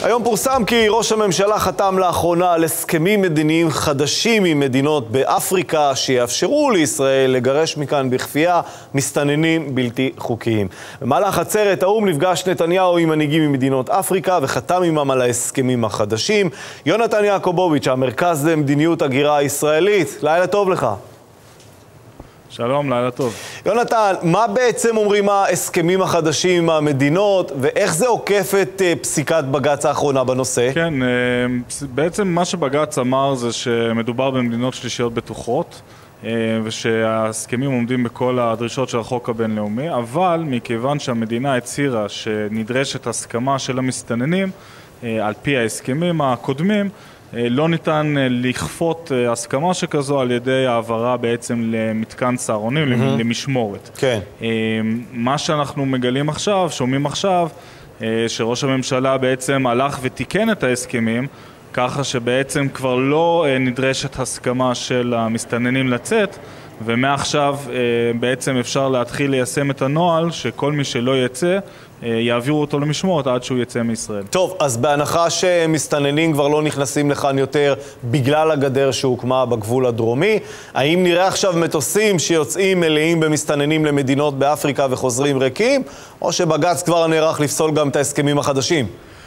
היום פורסם כי ראש הממשלה חתם לאחרונה על הסכמים מדיניים חדשים עם מדינות באפריקה שיאפשרו לישראל לגרש מכאן בכפייה מסתננים בלתי חוקיים. במהלך עצרת האו"ם נפגש נתניהו עם מנהיגים ממדינות אפריקה וחתם עמם על ההסכמים החדשים. יונתן יעקובוביץ', המרכז למדיניות הגירה הישראלית, לילה טוב לך. שלום, לילה טוב. יונתן, מה בעצם אומרים ההסכמים החדשים עם המדינות, ואיך זה עוקף את פסיקת בג"ץ האחרונה בנושא? כן, בעצם מה שבג"ץ אמר זה שמדובר במדינות שלישיות בטוחות, ושההסכמים עומדים בכל הדרישות של החוק הבינלאומי, אבל מכיוון שהמדינה הצהירה שנדרשת הסכמה של המסתננים, על פי ההסכמים הקודמים, לא ניתן לכפות הסכמה שכזו על ידי העברה בעצם למתקן צהרונים, למשמורת. כן. מה שאנחנו מגלים עכשיו, שומעים עכשיו, שראש הממשלה בעצם הלך ותיקן את ההסכמים, ככה שבעצם כבר לא נדרשת הסכמה של המסתננים לצאת, ומעכשיו בעצם אפשר להתחיל ליישם את הנוהל שכל מי שלא יצא יעבירו אותו למשמורת עד שהוא יצא מישראל. טוב, אז בהנחה שמסתננים כבר לא נכנסים לכאן יותר בגלל הגדר שהוקמה בגבול הדרומי, האם נראה עכשיו מטוסים שיוצאים מלאים במסתננים למדינות באפריקה וחוזרים ריקים, או שבג"ץ כבר נערך לפסול גם את ההסכמים החדשים?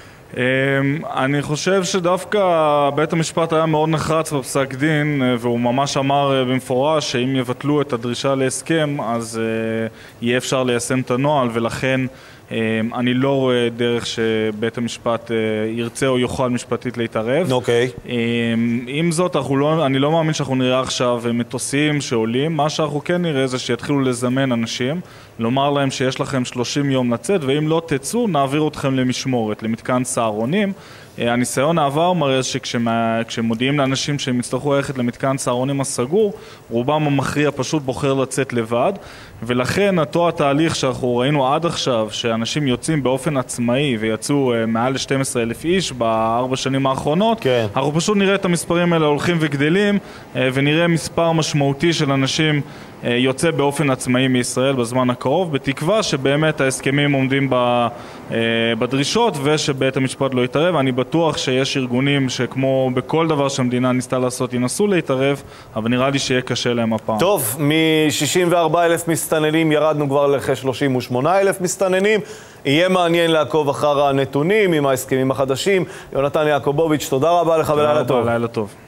אני חושב שדווקא בית המשפט היה מאוד נחרץ בפסק דין, והוא ממש אמר במפורש שאם יבטלו את הדרישה להסכם אז יהיה אפשר ליישם את הנוהל, ולכן אני לא רואה דרך שבית המשפט ירצה או יוכל משפטית להתערב. אוקיי. עם זאת, אני לא מאמין שאנחנו נראה עכשיו מטוסים שעולים. מה שאנחנו כן נראה זה שיתחילו לזמן אנשים, לומר להם שיש לכם 30 יום לצאת, ואם לא תצאו, נעביר אתכם למשמורת, למתקן צהרונים. הניסיון העבר מראה שכשמודיעים לאנשים שהם יצטרכו ללכת למתקן צהרונים הסגור, רובם המכריע פשוט בוחר לצאת לבד, ולכן אותו התהליך שאנחנו ראינו עד עכשיו, שאנשים יוצאים באופן עצמאי ויצאו מעל ל-12,000 איש ב4 שנים האחרונות, כן. אנחנו פשוט נראה את המספרים האלה הולכים וגדלים, ונראה מספר משמעותי של אנשים יוצא באופן עצמאי מישראל בזמן הקרוב, בתקווה שבאמת ההסכמים עומדים בדרישות ושבית המשפט לא יתערב. אני בטוח שיש ארגונים שכמו בכל דבר שהמדינה ניסתה לעשות ינסו להתערב, אבל נראה לי שיהיה קשה להם הפעם. טוב, מ-64,000 מסתננים ירדנו כבר לכ-38,000 מסתננים. יהיה מעניין לעקוב אחר הנתונים עם ההסכמים החדשים. יונתן יעקובוביץ', תודה רבה לך ולילה טוב. לילה טוב.